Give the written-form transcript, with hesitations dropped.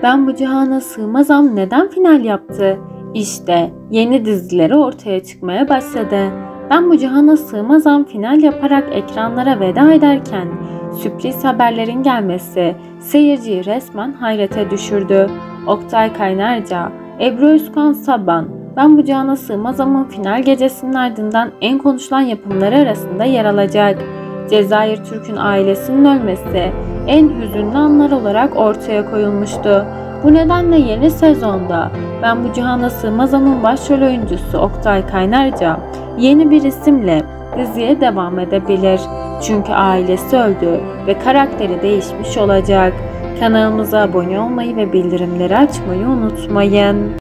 Ben Bu Cihana Sığmazam neden final yaptı? İşte yeni dizileri ortaya çıkmaya başladı. Ben Bu Cihana Sığmazam final yaparak ekranlara veda ederken sürpriz haberlerin gelmesi seyirciyi resmen hayrete düşürdü. Oktay Kaynarca, Ebru Özkan Saban, Ben Bu Cihana Sığmazam'ın final gecesinin ardından en konuşulan yapımları arasında yer alacak. Cezayir Türk'ün ailesinin ölmesi en hüzünlü anlar olarak ortaya koyulmuştu. Bu nedenle yeni sezonda Ben Bu Cihana Sığmazam'ın başrol oyuncusu Oktay Kaynarca yeni bir isimle diziye devam edebilir. Çünkü ailesi öldü ve karakteri değişmiş olacak. Kanalımıza abone olmayı ve bildirimleri açmayı unutmayın.